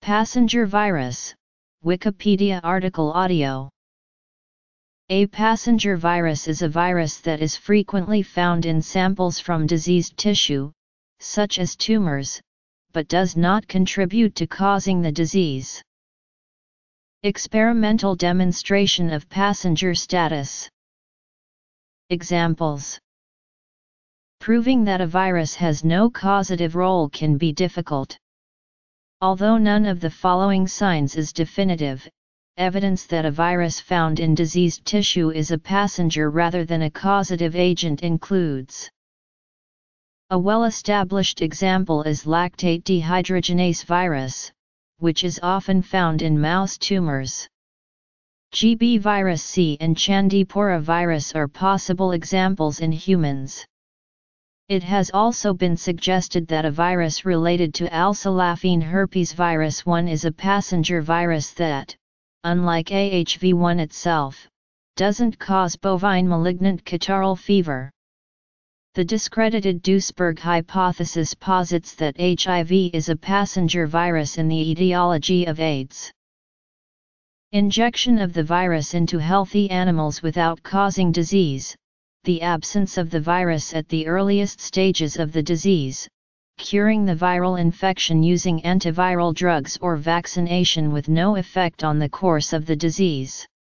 Passenger virus, Wikipedia article audio. A passenger virus is a virus that is frequently found in samples from diseased tissue, such as tumors, but does not contribute to causing the disease. Experimental demonstration of passenger status. Examples. Proving that a virus has no causative role can be difficult. Although none of the following signs is definitive, evidence that a virus found in diseased tissue is a passenger rather than a causative agent includes. A well-established example is lactate dehydrogenase virus, which is often found in mouse tumors. GB virus C and Chandipora virus are possible examples in humans. It has also been suggested that a virus related to alpha-lacphine herpes virus 1 is a passenger virus that, unlike AHV1 itself, doesn't cause bovine malignant catarrhal fever. The discredited Duisberg hypothesis posits that HIV is a passenger virus in the etiology of AIDS. Injection of the virus into healthy animals without causing disease, the absence of the virus at the earliest stages of the disease, curing the viral infection using antiviral drugs or vaccination with no effect on the course of the disease.